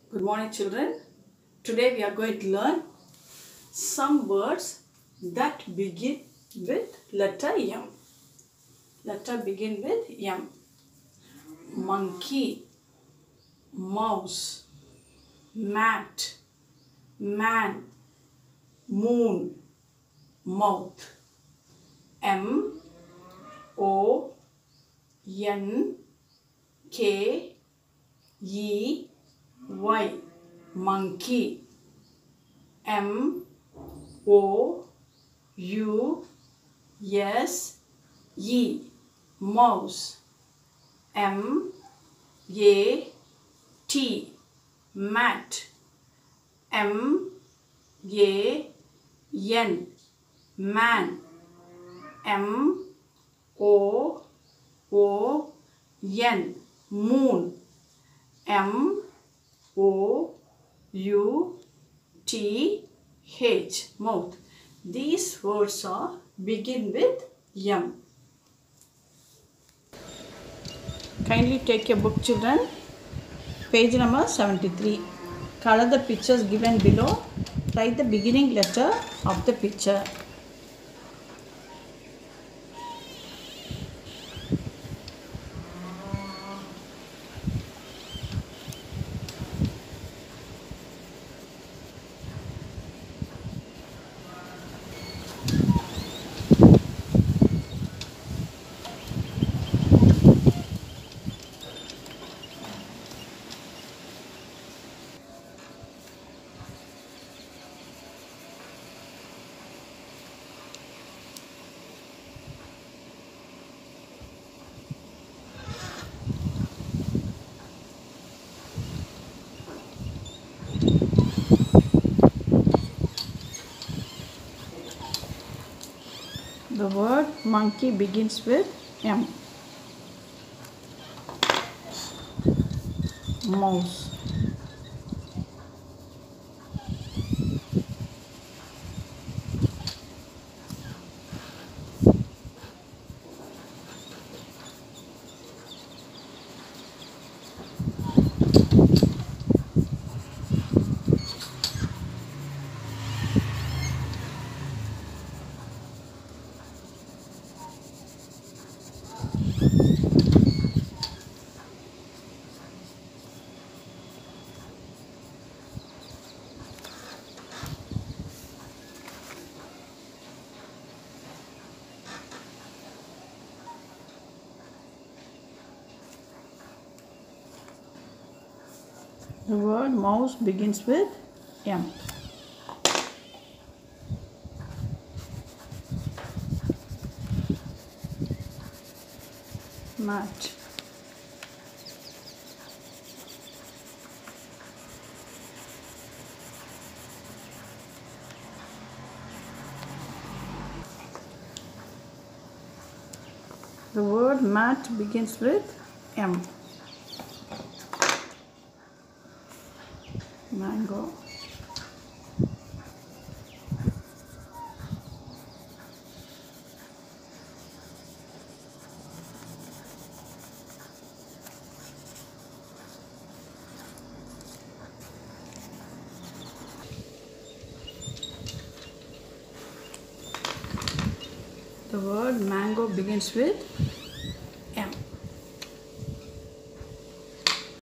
Good morning, children. Today we are going to learn some words that begin with letter M. Letter begin with M. Monkey, mouse, mat, man, moon, mouth. M O N K E Y, monkey. M O U S E, mouse. M A T, mat. M A N, man. M O N, moon. M O U T H, mouth. These words are begin with M. Kindly take your book, children. Page number 73. Color the pictures given below. Write the beginning letter of the picture. The word monkey begins with M. Mouse. The word mouse begins with M. Mat. The word mat begins with M. Mango. The word mango begins with